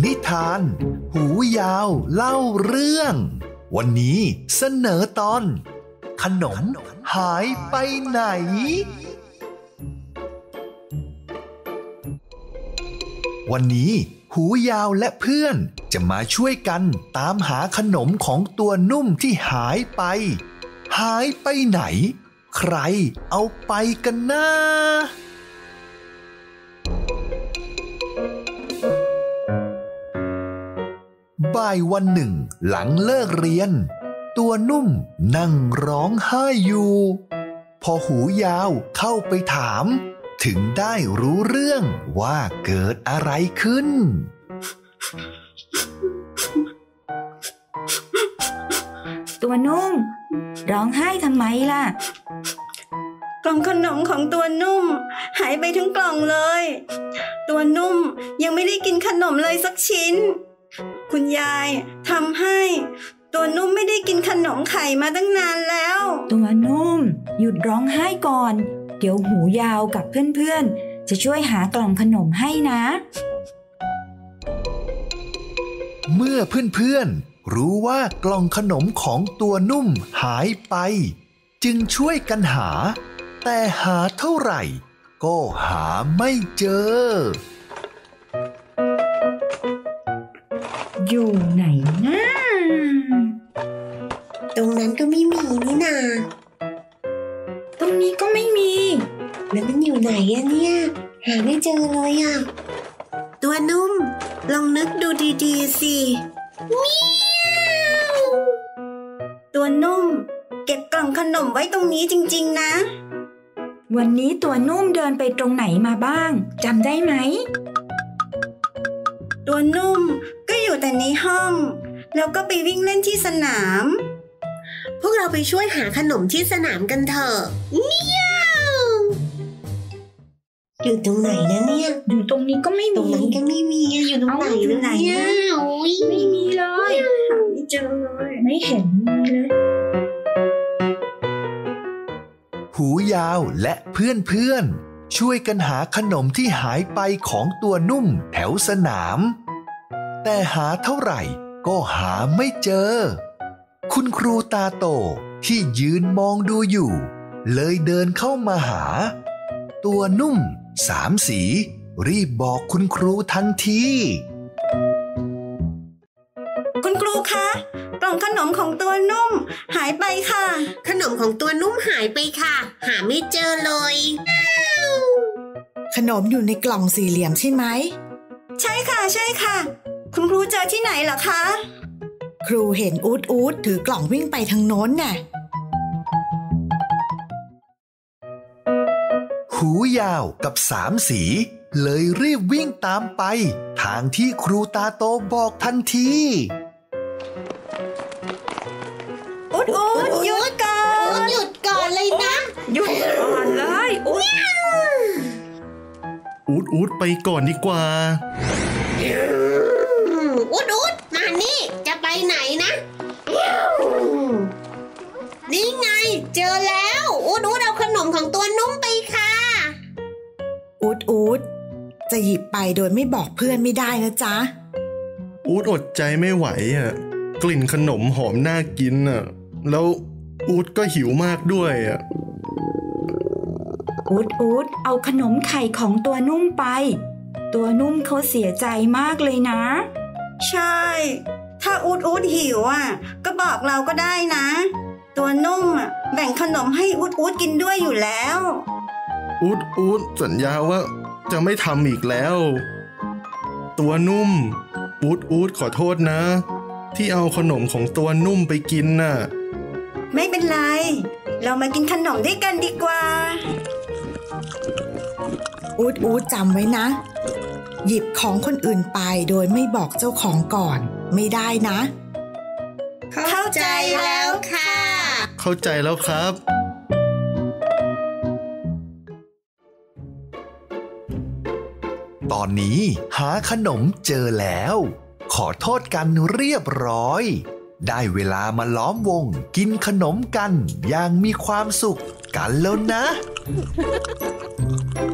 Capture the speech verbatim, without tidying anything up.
นิทานหูยาวเล่าเรื่องวันนี้เสนอตอนขนมหายไปไหนวันนี้หูยาวและเพื่อนจะมาช่วยกันตามหาขนมของตัวนุ่มที่หายไปหายไปไหนใครเอาไปกันนะบ่ายวันหนึ่งหลังเลิกเรียนตัวนุ่มนั่งร้องไห้อยู่พอหูยาวเข้าไปถามถึงได้รู้เรื่องว่าเกิดอะไรขึ้นตัวนุ่มร้องไห้ทำไมล่ะกล่องขนมของตัวนุ่มหายไปทั้งกล่องเลยตัวนุ่มยังไม่ได้กินขนมเลยสักชิ้นคุณยายทำให้ตัวนุ่มไม่ได้กินขนมไข่มาตั้งนานแล้วตัวนุ่มหยุดร้องไห้ก่อนเดี๋ยวหูยาวกับเพื่อนๆจะช่วยหากล่องขนมให้นะเมื่อเพื่อนๆรู้ว่ากล่องขนมของตัวนุ่มหายไปจึงช่วยกันหาแต่หาเท่าไหร่ก็หาไม่เจออยู่ไหนนะตรงนั้นก็ไม่มีนี่นาตรงนี้ก็ไม่มีแล้วมันอยู่ไหนอะเนี่ยหาไม่เจอเลยอะตัวนุ่มลองนึกดูดีๆสิมิวตัวนุ่มเก็บกล่องขนมไว้ตรงนี้จริงๆนะวันนี้ตัวนุ่มเดินไปตรงไหนมาบ้างจำได้ไหมตัวนุ่มก็อยู่แต่ในห้องแล้วก็ไปวิ่งเล่นที่สนามพวกเราไปช่วยหาขนมที่สนามกันเถอะเมียวอยู่ตรงไหนนะเนี่ยอยู่ตรงนี้ก็ไม่มีตรงนั้นก็ไม่มีอยู่ตรงไหนเนี่ยไม่มีเลยหาไม่เจอเลยไม่เห็นมีเลยหูยาวและเพื่อนๆช่วยกันหาขนมที่หายไปของตัวนุ่มแถวสนามแต่หาเท่าไหร่ก็หาไม่เจอคุณครูตาโตที่ยืนมองดูอยู่เลยเดินเข้ามาหาตัวนุ่มสามสีรีบบอกคุณครูทันทีคุณครูคะกล่องขนมของตัวนุ่มหายไปค่ะขนมของตัวนุ่มหายไปค่ะหาไม่เจอเลยขนมอยู่ในกล่องสี่เหลี่ยมใช่ไหมใช่ค่ะใช่ค่ะคุณครูเจอที่ไหนเหรอคะครูเห็นอู๊ดอู๊ดถือกล่องวิ่งไปทางโน้นน่ะหูยาวกับสามสีเลยรีบวิ่งตามไปทางที่ครูตาโตบอกทันทีอู๊ดอู๊ดหยุดก่อนหยุดก่อนเลยนะหยุดก่อนเลยอู๊ดอู๊ดอู๊ดไปก่อนดีกว่าอู๊ดอู๊ดมานี่จะไปไหนนะนี่ไงเจอแล้วอู๊ดอู๊ดเอาขนมของตัวนุ่มไปค่ะอู๊ดอู๊ดจะหยิบไปโดยไม่บอกเพื่อนไม่ได้นะจ๊ะอู๊ดอดใจไม่ไหวอ่ะกลิ่นขนมหอมน่ากินอ่ะแล้วอู๊ดก็หิวมากด้วยอ่ะอู๊ดอู๊ดเอาขนมไข่ของตัวนุ่มไปตัวนุ่มเขาเสียใจมากเลยนะใช่ถ้าอู๊ดอู๊ดหิวอ่ะก็บอกเราก็ได้นะตัวนุ่มอ่ะแบ่งขนมให้อู๊ดอู๊ดกินด้วยอยู่แล้วอู๊ดอู๊ดสัญญาว่าจะไม่ทำอีกแล้วตัวนุ่มอู๊ดอู๊ดขอโทษนะที่เอาขนมของตัวนุ่มไปกินน่ะไม่เป็นไรเรามากินขนมด้วยกันดีกว่าอู๊ดอู๊ดจำไว้นะหยิบของคนอื่นไปโดยไม่บอกเจ้าของก่อนไม่ได้นะเข้าใจแล้วค่ะเข้าใจแล้วครับตอนนี้หาขนมเจอแล้วขอโทษกันเรียบร้อยได้เวลามาล้อมวงกินขนมกันอย่างมีความสุขกันแล้วนะ